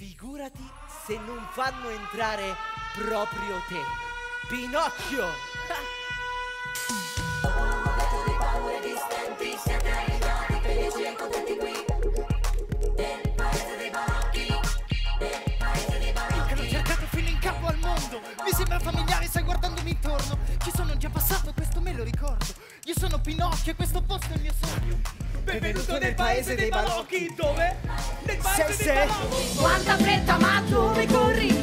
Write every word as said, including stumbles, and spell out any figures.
Figurati se non fanno entrare proprio te, Pinocchio! L'ho cercato fino in capo al mondo. Mi sembra familiare, stai guardandomi intorno. Ci sono già passato, questo me lo ricordo. Io sono Pinocchio e questo posto è il mio sogno. Benvenuto nel paese dei balocchi. Dove? Nel paese Se, dei se. balocchi. Quanta fretta, ma dove corri?